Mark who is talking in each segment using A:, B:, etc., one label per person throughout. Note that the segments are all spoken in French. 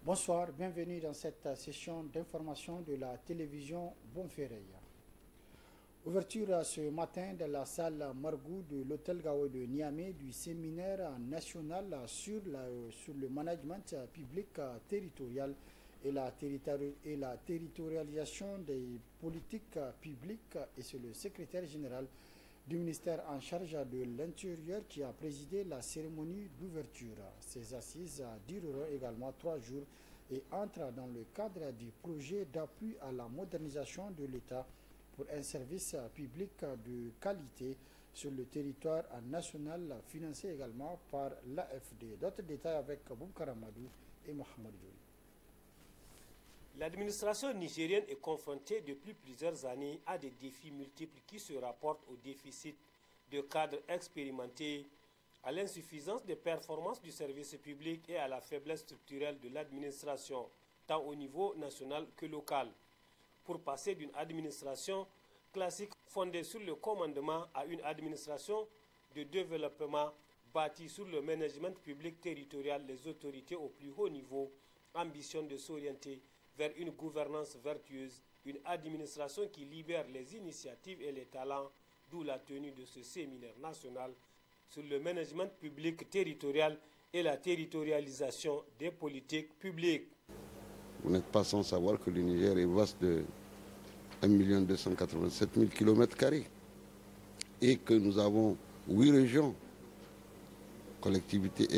A: Bonsoir, bienvenue dans cette session d'information de la télévision Bonferré. Ouverture ce matin de la salle Margou de l'hôtel Gaoué de Niamey du séminaire national sur le management public territorial et la territorialisation des politiques publiques, et c'est le secrétaire général du ministère en charge de l'Intérieur qui a présidé la cérémonie d'ouverture. Ces assises dureront également 3 jours et entrent dans le cadre du projet d'appui à la modernisation de l'État pour un service public de qualité sur le territoire national, financé également par l'AFD. D'autres détails avec Boubkar Amadou et Mohamed Djouli.
B: L'administration nigérienne est confrontée depuis plusieurs années à des défis multiples qui se rapportent au déficit de cadres expérimentés, à l'insuffisance des performances du service public et à la faiblesse structurelle de l'administration, tant au niveau national que local. Pour passer d'une administration classique fondée sur le commandement à une administration de développement bâtie sur le management public territorial, les autorités au plus haut niveau ambitionnent de s'orienter vers une gouvernance vertueuse, une administration qui libère les initiatives et les talents, d'où la tenue de ce séminaire national sur le management public territorial et la territorialisation des politiques publiques.
C: Vous n'êtes pas sans savoir que le Niger est vaste de 1 287 000 km² et que nous avons 8 régions, collectivités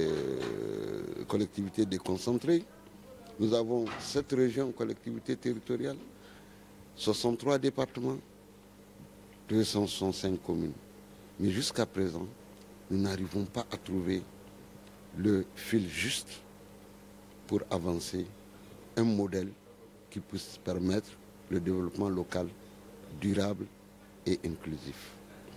C: déconcentrées. Nous avons 7 régions, collectivités territoriales, 63 départements, 265 communes. Mais jusqu'à présent, nous n'arrivons pas à trouver le fil juste pour avancer un modèle qui puisse permettre le développement local durable et inclusif.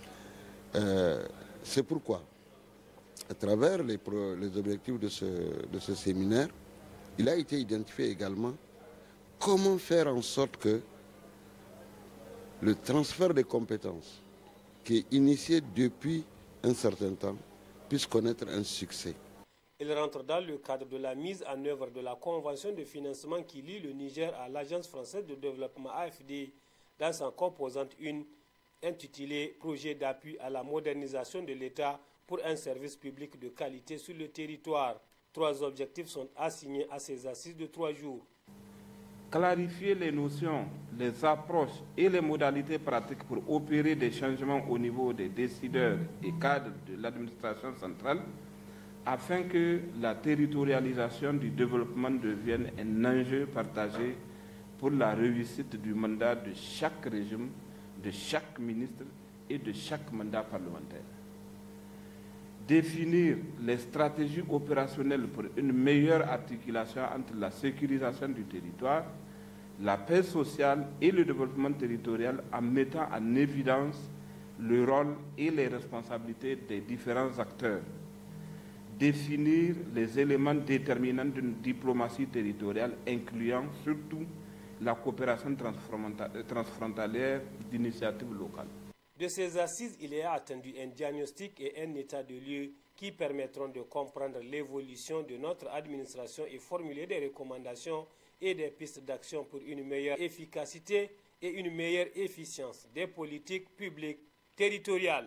C: C'est pourquoi, à travers les objectifs de ce séminaire, il a été identifié également comment faire en sorte que le transfert des compétences qui est initié depuis un certain temps puisse connaître un succès.
B: Il rentre dans le cadre de la mise en œuvre de la convention de financement qui lie le Niger à l'Agence française de développement AFD dans sa composante 1 intitulée « Projet d'appui à la modernisation de l'État pour un service public de qualité sur le territoire ». 3 objectifs sont assignés à ces assises de 3 jours.
D: Clarifier les notions, les approches et les modalités pratiques pour opérer des changements au niveau des décideurs et cadres de l'administration centrale afin que la territorialisation du développement devienne un enjeu partagé pour la réussite du mandat de chaque régime, de chaque ministre et de chaque mandat parlementaire. Définir les stratégies opérationnelles pour une meilleure articulation entre la sécurisation du territoire, la paix sociale et le développement territorial en mettant en évidence le rôle et les responsabilités des différents acteurs. Définir les éléments déterminants d'une diplomatie territoriale incluant surtout la coopération transfrontalière d'initiatives locales.
B: De ces assises, il est attendu un diagnostic et un état de lieu qui permettront de comprendre l'évolution de notre administration et formuler des recommandations et des pistes d'action pour une meilleure efficacité et une meilleure efficience des politiques publiques territoriales.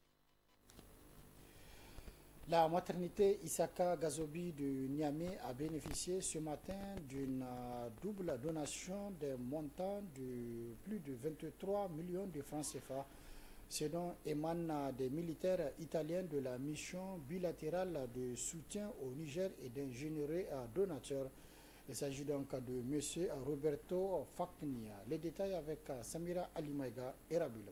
A: La maternité Isaka Gazobi de Niamey a bénéficié ce matin d'une double donation d'un montant de plus de 23 millions de francs CFA. Ce don émane des militaires italiens de la mission bilatérale de soutien au Niger et d'un généreux donateur. Il s'agit donc de M. Roberto Facchini. Les détails avec Samira Alimaïga et Rabilabo.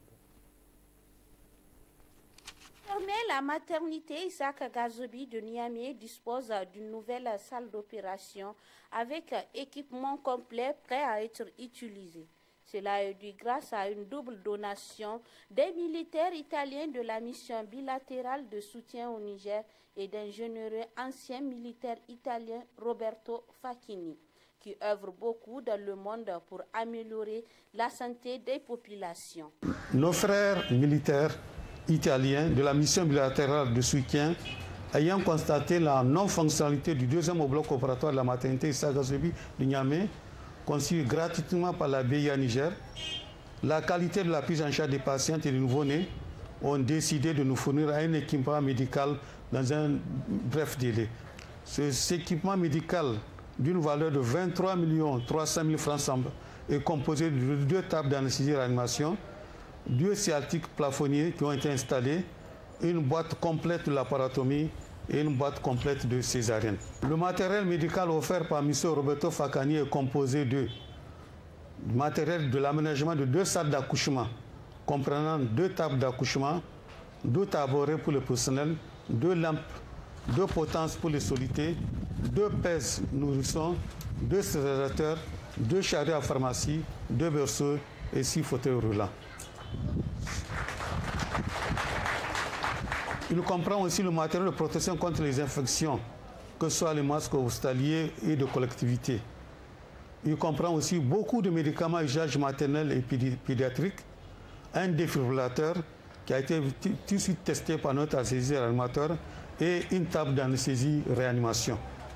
E: La maternité Isaac Gazobi de Niamey dispose d'une nouvelle salle d'opération avec équipement complet prêt à être utilisé. Cela est dû grâce à une double donation des militaires italiens de la mission bilatérale de soutien au Niger et d'un généreux ancien militaire italien Roberto Facchini, qui œuvre beaucoup dans le monde pour améliorer la santé des populations.
F: Nos frères militaires italiens de la mission bilatérale de soutien ayant constaté la non-fonctionnalité du deuxième bloc opératoire de la maternité Issa Gazobi de Niamey, conçu gratuitement par la BIA Niger, la qualité de la prise en charge des patientes et des nouveau-nés ont décidé de nous fournir un équipement médical dans un bref délai. Cet équipement médical d'une valeur de 23 300 000 francs est composé de 2 tables d'anesthésie et réanimation, 2 sciatiques plafonniers qui ont été installés, une boîte complète de laparatomie et une boîte complète de césarienne. Le matériel médical offert par M. Roberto Facani est composé de matériel de l'aménagement de 2 salles d'accouchement, comprenant 2 tables d'accouchement, 2 tabourets pour le personnel, 2 lampes, 2 potences pour les solités, 2 pèses nourrissons, 2 stérilisateurs, 2 chariots à pharmacie, 2 berceaux et 6 fauteuils roulants. Il comprend aussi le matériel de protection contre les infections, que ce soit les masques hospitaliers et de collectivité. Il comprend aussi beaucoup de médicaments à usage maternel et pédiatrique, un défibrillateur qui a été tout de suite testé par notre anesthésiste réanimateur et une table d'anesthésie-réanimation.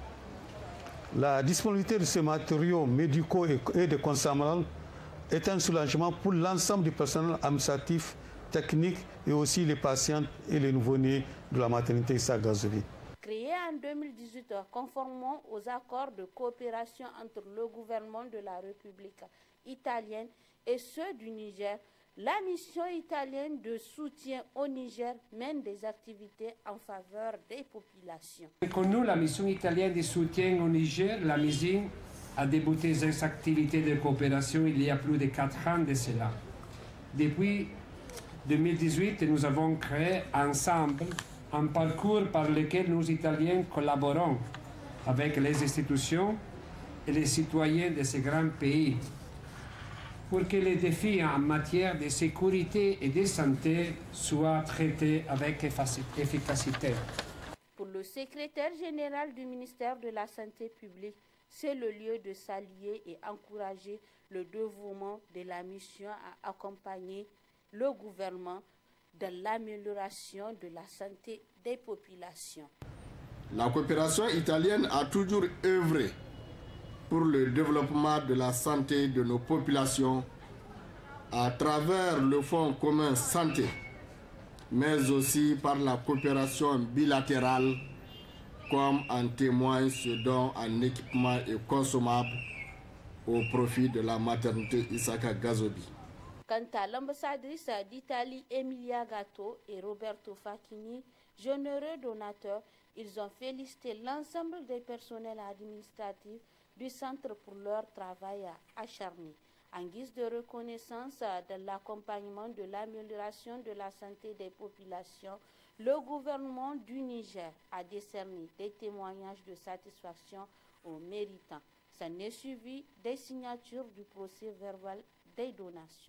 F: La disponibilité de ces matériaux médicaux et de consommables est un soulagement pour l'ensemble du personnel administratif, technique et aussi les patientes et les nouveau-nés de la maternité Issa Gazobi.
E: Créé en 2018 conformément aux accords de coopération entre le gouvernement de la République italienne et ceux du Niger, la mission italienne de soutien au Niger mène des activités en faveur des populations.
G: Pour nous, la mission italienne de soutien au Niger, la MISIN, a débuté ses activités de coopération il y a plus de 4 ans de cela. Depuis 2018, nous avons créé ensemble un parcours par lequel nous, Italiens, collaborons avec les institutions et les citoyens de ces grands pays pour que les défis en matière de sécurité et de santé soient traités avec efficacité.
E: Pour le secrétaire général du ministère de la Santé publique, c'est le lieu de saluer et encourager le dévouement de la mission à accompagner le gouvernement dans l'amélioration de la santé des populations.
H: La coopération italienne a toujours œuvré pour le développement de la santé de nos populations à travers le Fonds commun santé, mais aussi par la coopération bilatérale, comme en témoigne ce don en équipement et consommables au profit de la maternité Issa Gazobi.
E: Quant à l'ambassadrice d'Italie Emilia Gatto et Roberto Facchini, généreux donateurs, ils ont félicité l'ensemble des personnels administratifs du centre pour leur travail acharné. En guise de reconnaissance de l'accompagnement de l'amélioration de la santé des populations, le gouvernement du Niger a décerné des témoignages de satisfaction aux méritants. Ça n'est suivi des signatures du procès verbal des donations.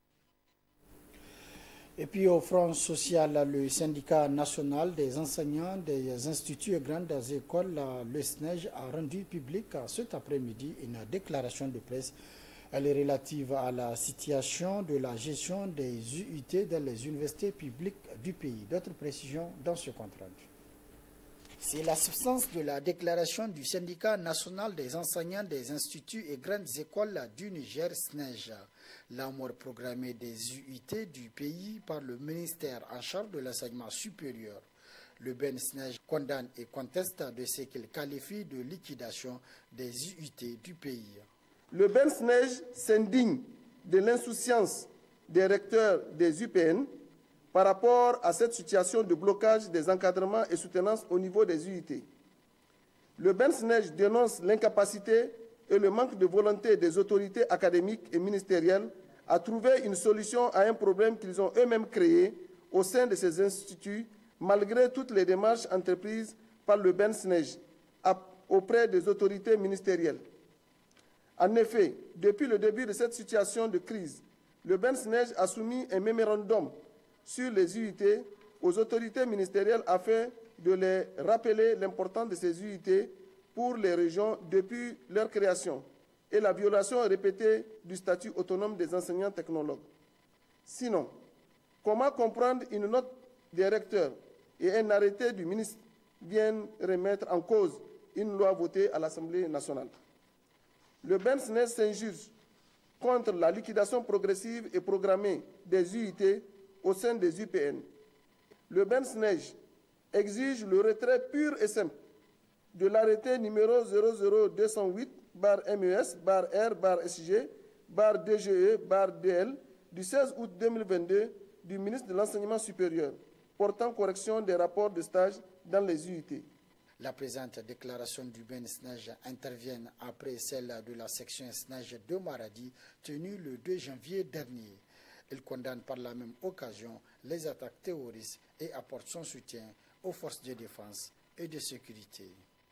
A: Et puis au Front social, le syndicat national des enseignants des instituts et grandes écoles, le SNEJ, a rendu public cet après-midi une déclaration de presse. Elle est relative à la situation de la gestion des UIT dans les universités publiques du pays. D'autres précisions dans ce compte rendu. C'est la substance de la déclaration du syndicat national des enseignants des instituts et grandes écoles du Niger, SNEJ. La mort programmée des UIT du pays par le ministère en charge de l'enseignement supérieur. Le Ben SNEJ condamne et conteste de ce qu'il qualifie de liquidation des UIT du pays.
I: Le Ben SNEJ s'indigne de l'insouciance des recteurs des UPN par rapport à cette situation de blocage des encadrements et soutenances au niveau des UIT. Le Ben SNEJ dénonce l'incapacité et le manque de volonté des autorités académiques et ministérielles à trouver une solution à un problème qu'ils ont eux-mêmes créé au sein de ces instituts, malgré toutes les démarches entreprises par le Ben SNEJ auprès des autorités ministérielles. En effet, depuis le début de cette situation de crise, le Ben SNEJ a soumis un mémorandum sur les UIT aux autorités ministérielles afin de les rappeler l'importance de ces UIT pour les régions depuis leur création et la violation répétée du statut autonome des enseignants technologues. Sinon, comment comprendre une note des recteurs et un arrêté du ministre viennent remettre en cause une loi votée à l'Assemblée nationale. Le BEN-SNEJ s'injure contre la liquidation progressive et programmée des UIT au sein des UPN. Le BEN-SNEJ exige le retrait pur et simple de l'arrêté numéro 00208-MES-R-SG-DGE-DL du 16 août 2022 du ministre de l'Enseignement supérieur portant correction des rapports de stage dans les UIT.
A: La présente déclaration du BEN-SNEJ intervient après celle de la section SNEJ de Maradi tenue le 2 janvier dernier. Il condamne par la même occasion les attaques terroristes et apporte son soutien aux forces de défense et de sécurité.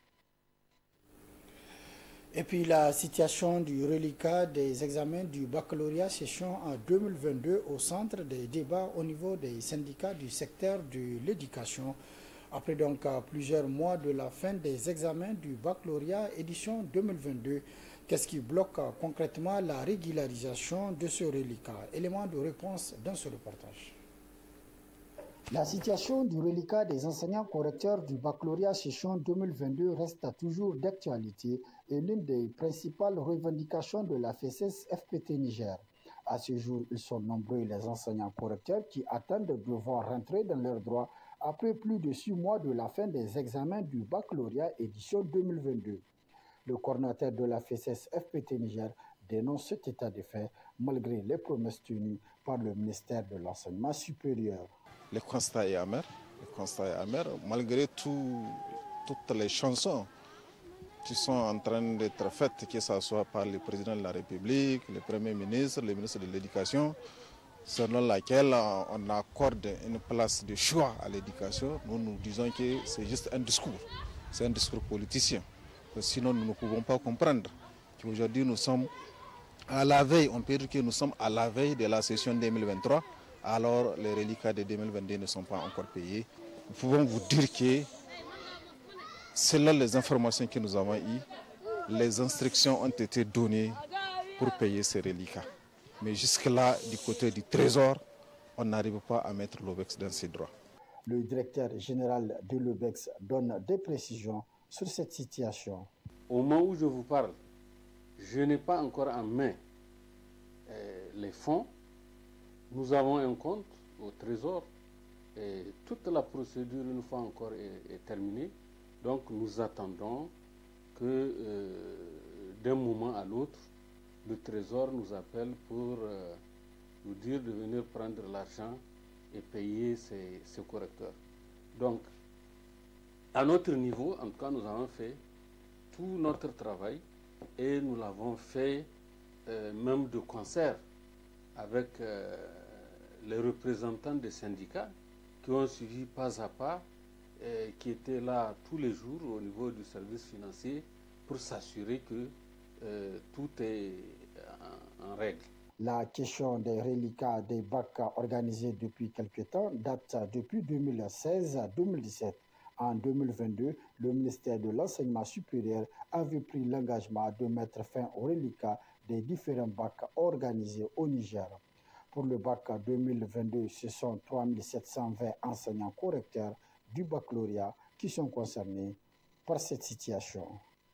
A: Et puis la situation du reliquat des examens du baccalauréat session en 2022 au centre des débats au niveau des syndicats du secteur de l'éducation. Après donc plusieurs mois de la fin des examens du baccalauréat édition 2022, qu'est-ce qui bloque concrètement la régularisation de ce reliquat? Élément de réponse dans ce reportage. La situation du reliquat des enseignants correcteurs du baccalauréat session 2022 reste toujours d'actualité et l'une des principales revendications de la FESES FPT Niger. À ce jour, ils sont nombreux les enseignants correcteurs qui attendent de devoir rentrer dans leurs droits après plus de 6 mois de la fin des examens du baccalauréat édition 2022. Le coordinateur de la FESES FPT Niger dénonce cet état de fait malgré les promesses tenues par le ministère de l'Enseignement supérieur.
J: Le constat est amer, malgré toutes les chansons qui sont en train d'être faites, que ce soit par le président de la République, le Premier ministre, le ministre de l'Éducation, selon laquelle on accorde une place de choix à l'éducation. Nous disons que c'est juste un discours, c'est un discours politicien. Sinon, nous ne pouvons pas comprendre qu'aujourd'hui, nous sommes à la veille, on peut dire que nous sommes à la veille de la session 2023, alors les reliquats de 2022 ne sont pas encore payés. Nous pouvons vous dire que, selon les informations que nous avons eues, les instructions ont été données pour payer ces reliquats. Mais jusque-là, du côté du Trésor, on n'arrive pas à mettre l'OBEX dans ses droits.
A: Le directeur général de l'OBEX donne des précisions sur cette situation.
K: Au moment où je vous parle, je n'ai pas encore en main les fonds. Nous avons un compte au Trésor et toute la procédure, une fois encore, est terminée. Donc nous attendons que d'un moment à l'autre, le Trésor nous appelle pour nous dire de venir prendre l'argent et payer ces correcteurs. Donc, à notre niveau, en tout cas, nous avons fait tout notre travail et nous l'avons fait même de concert avec les représentants des syndicats qui ont suivi pas à pas, qui étaient là tous les jours au niveau du service financier pour s'assurer que tout est en règle.
A: La question des reliquats des bacs organisés depuis quelque temps date depuis 2016 à 2017. En 2022, le ministère de l'Enseignement supérieur avait pris l'engagement de mettre fin aux reliquats des différents bacs organisés au Niger. Pour le bac 2022, ce sont 3720 enseignants correcteurs du baccalauréat qui sont concernés par cette situation.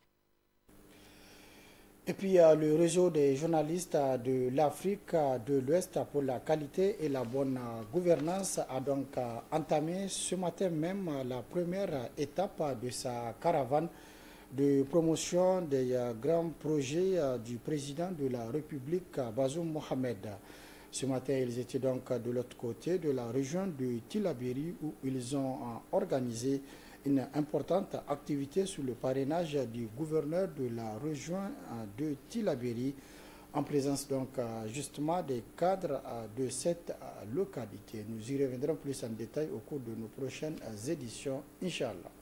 A: Et puis le réseau des journalistes de l'Afrique de l'Ouest pour la qualité et la bonne gouvernance a donc entamé ce matin même la première étape de sa caravane de promotion des grands projets du président de la République, Bazoum Mohamed. Ce matin, ils étaient donc de l'autre côté de la région de Tillabéri où ils ont organisé une importante activité sous le parrainage du gouverneur de la région de Tillabéri, en présence donc justement des cadres de cette localité. Nous y reviendrons plus en détail au cours de nos prochaines éditions, Inch'Allah.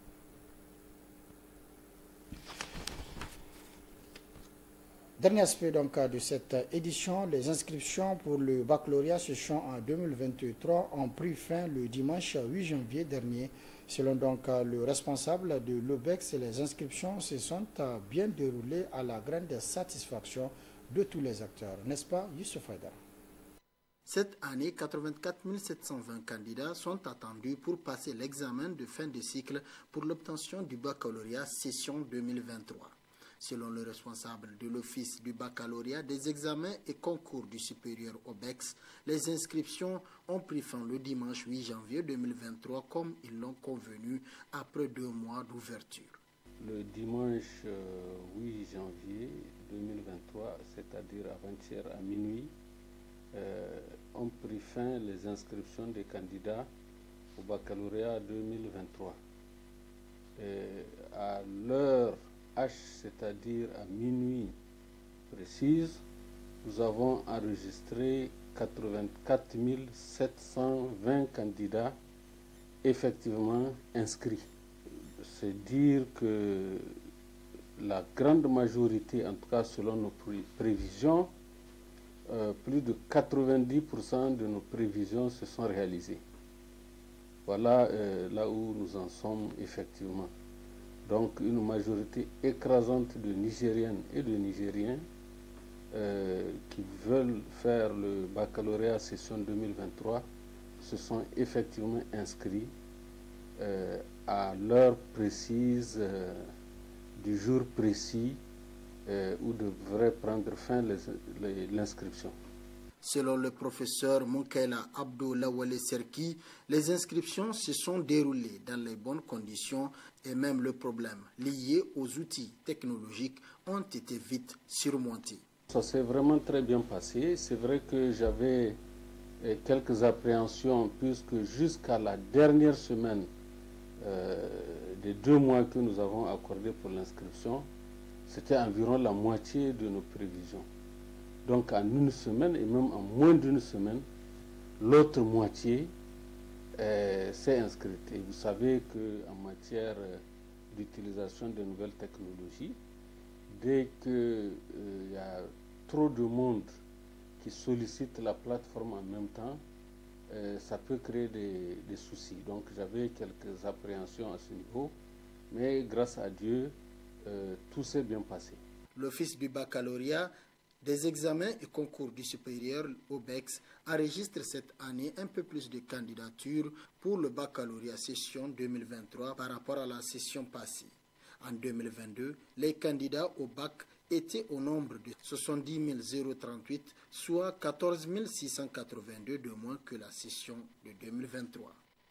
A: Dernier aspect donc de cette édition, les inscriptions pour le baccalauréat session en 2023 ont pris fin le dimanche 8 janvier dernier. Selon donc le responsable de l'OBEX, les inscriptions se sont bien déroulées à la grande satisfaction de tous les acteurs. N'est-ce pas, Youssouf Haïdara? Cette année, 84 720 candidats sont attendus pour passer l'examen de fin de cycle pour l'obtention du baccalauréat session 2023. Selon le responsable de l'Office du baccalauréat, des examens et concours du supérieur OBEX, les inscriptions ont pris fin le dimanche 8 janvier 2023 comme ils l'ont convenu après 2 mois d'ouverture.
K: Le dimanche 8 janvier 2023, c'est-à-dire avant-hier à minuit, ont pris fin les inscriptions des candidats au baccalauréat 2023. À l'heure H, c'est-à-dire à minuit précise, nous avons enregistré 84 720 candidats effectivement inscrits. C'est dire que la grande majorité, en tout cas selon nos prévisions, plus de 90% de nos prévisions se sont réalisées. Voilà là où nous en sommes effectivement. Donc une majorité écrasante de Nigériennes et de Nigériens qui veulent faire le baccalauréat session 2023 se sont effectivement inscrits à l'heure précise du jour précis où devrait prendre fin l'inscription.
A: Selon le professeur Moukela Abdou Lawale Serki, les inscriptions se sont déroulées dans les bonnes conditions et même le problème lié aux outils technologiques ont été vite surmontés.
K: Ça s'est vraiment très bien passé. C'est vrai que j'avais quelques appréhensions puisque jusqu'à la dernière semaine des 2 mois que nous avons accordés pour l'inscription, c'était environ la moitié de nos prévisions. Donc en une semaine et même en moins d'une semaine, l'autre moitié s'est inscrite. Et vous savez qu'en matière d'utilisation de nouvelles technologies, dès qu'il y a trop de monde qui sollicite la plateforme en même temps, ça peut créer des soucis. Donc j'avais quelques appréhensions à ce niveau, mais grâce à Dieu, tout s'est bien passé.
A: L'Office du baccalauréat, des examens et concours du supérieur OBEX enregistre cette année un peu plus de candidatures pour le baccalauréat session 2023 par rapport à la session passée. En 2022, les candidats au bac étaient au nombre de 70 038, soit 14 682 de moins que la session de 2023.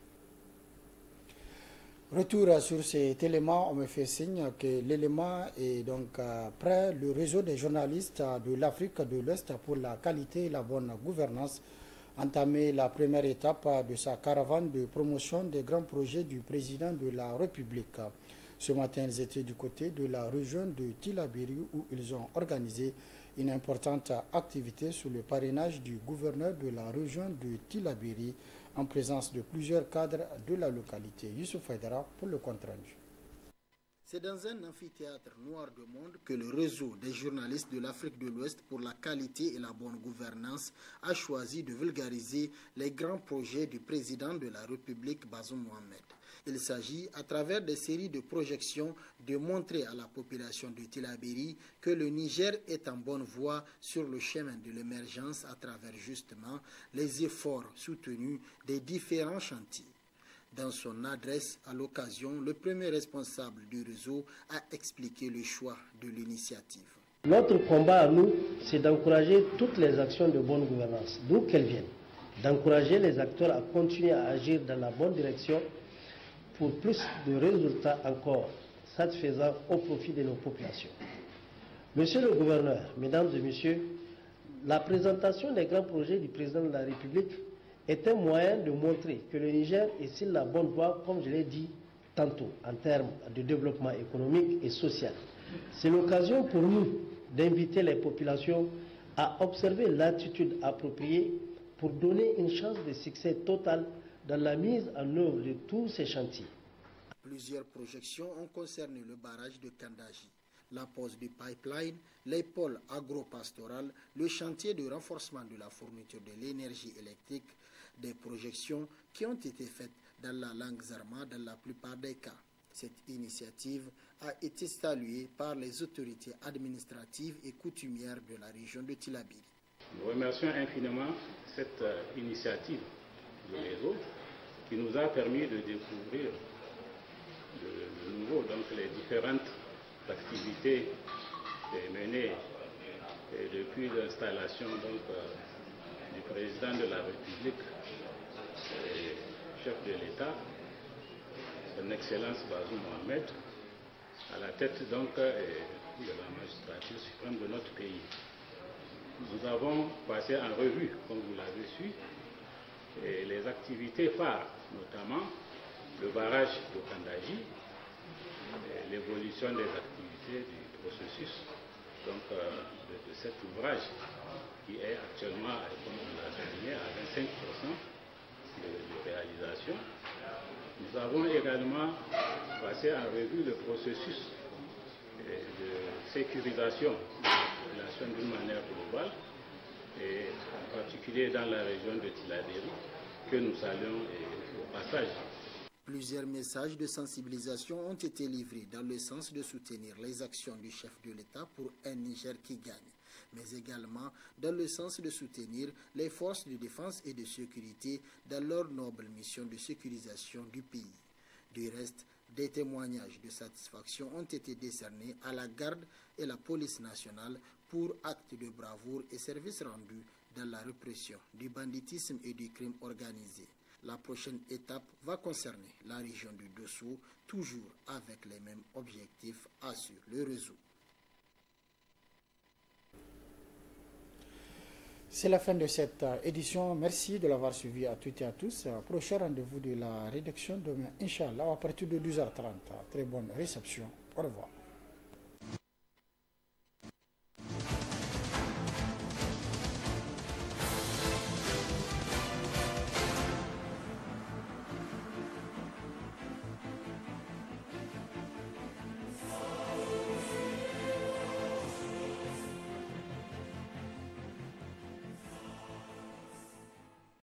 A: Retour sur cet élément, on me fait signe que l'élément est donc prêt. Le réseau des journalistes de l'Afrique de l'Ouest pour la qualité et la bonne gouvernance entamé la première étape de sa caravane de promotion des grands projets du président de la République. Ce matin, ils étaient du côté de la région de Tillabéri où ils ont organisé une importante activité sous le parrainage du gouverneur de la région de Tillabéri en présence de plusieurs cadres de la localité. Youssouf Haïdara pour le compte rendu. C'est dans un amphithéâtre noir de monde que le réseau des journalistes de l'Afrique de l'Ouest pour la qualité et la bonne gouvernance a choisi de vulgariser les grands projets du président de la République, Bazoum Mohamed. Il s'agit, à travers des séries de projections, de montrer à la population de Tillabéri que le Niger est en bonne voie sur le chemin de l'émergence à travers justement les efforts soutenus des différents chantiers. Dans son adresse à l'occasion, le premier responsable du réseau a expliqué le choix de l'initiative.
L: Notre combat à nous, c'est d'encourager toutes les actions de bonne gouvernance, d'où qu'elles viennent. D'encourager les acteurs à continuer à agir dans la bonne direction pour plus de résultats encore satisfaisants au profit de nos populations. Monsieur le gouverneur, mesdames et messieurs, la présentation des grands projets du président de la République est un moyen de montrer que le Niger est sur la bonne voie, comme je l'ai dit tantôt, en termes de développement économique et social. C'est l'occasion pour nous d'inviter les populations à observer l'attitude appropriée pour donner une chance de succès total dans la mise en œuvre de tous ces chantiers.
A: Plusieurs projections ont concerné le barrage de Kandaji, la pose du pipeline, les pôles agro-pastoral, le chantier de renforcement de la fourniture de l'énergie électrique, des projections qui ont été faites dans la langue zarma dans la plupart des cas. Cette initiative a été saluée par les autorités administratives et coutumières de la région de Tillabéri.
M: Nous remercions infiniment cette initiative du réseau qui nous a permis de découvrir de nouveau donc, les différentes activités menées depuis l'installation du président de la République, chef de l'État, son Excellence Bazoum Mohamed, à la tête donc de la magistrature suprême de notre pays. Nous avons passé en revue, comme vous l'avez su, les activités phares, notamment le barrage de Kandaji, l'évolution des activités du processus donc, de cet ouvrage qui est actuellement, comme on l'a souligné, à 25% de réalisation. Nous avons également passé en revue le processus de sécurisation de la population d'une manière globale, et en particulier dans la région de Tiladéri, que nous saluons au passage.
A: Plusieurs messages de sensibilisation ont été livrés dans le sens de soutenir les actions du chef de l'État pour un Niger qui gagne, mais également dans le sens de soutenir les forces de défense et de sécurité dans leur noble mission de sécurisation du pays. Du reste, des témoignages de satisfaction ont été décernés à la garde et la police nationale pour actes de bravoure et services rendus dans la répression du banditisme et du crime organisé. La prochaine étape va concerner la région du Dosso, toujours avec les mêmes objectifs, assure le réseau. C'est la fin de cette édition. Merci de l'avoir suivi à toutes et à tous. Prochain rendez-vous de la rédaction demain, Inch'Allah, à partir de 12h30. Très bonne réception. Au revoir.